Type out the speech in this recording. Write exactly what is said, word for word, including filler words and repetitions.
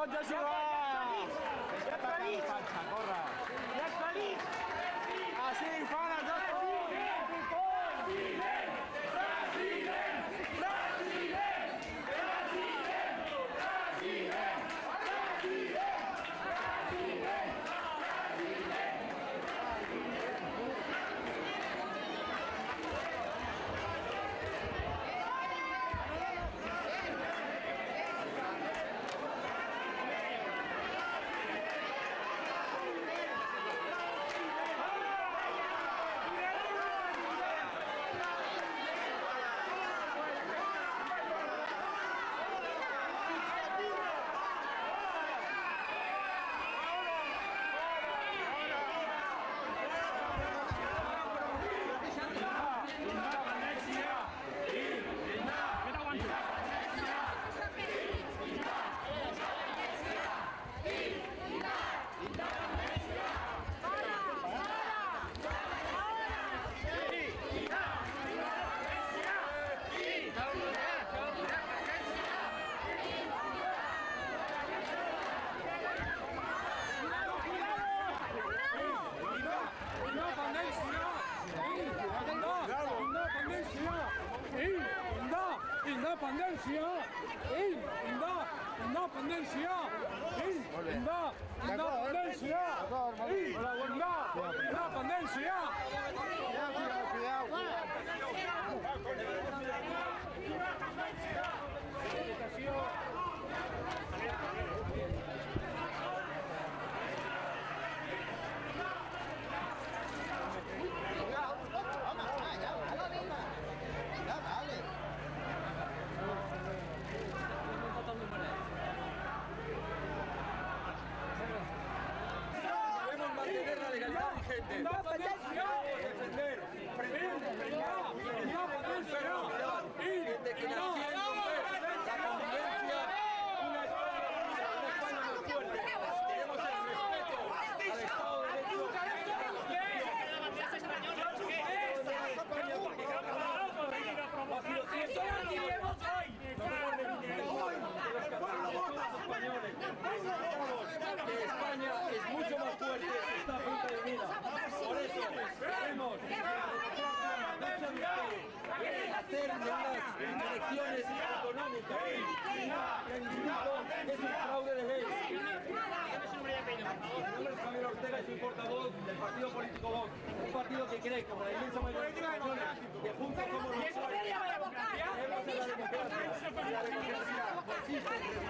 Vamos, Joshua! ¡Ya es feliz! ¡Corra! ¡Ya es feliz! ¡Así, fana, Joshua! Independencia, independencia, independencia, independencia. Debemos mantener la legalidad vigente. Independencia. Defender, prevenir, de que nació la convivencia, una España unida, una España más fuerte. Queremos el respeto al Estado de Derecho. Que España es mucho más fuerte, está a punto de vida. Por eso queremos hacer unas elecciones económicas. El instituto es un fraude de ley. Mi nombre es Javier Ortega y soy portavoz del partido político Vox, un partido que cree, como la inmensa mayoría de los españoles, que juntos somos los fuertes. Creemos en la democracia y la democracia consiste en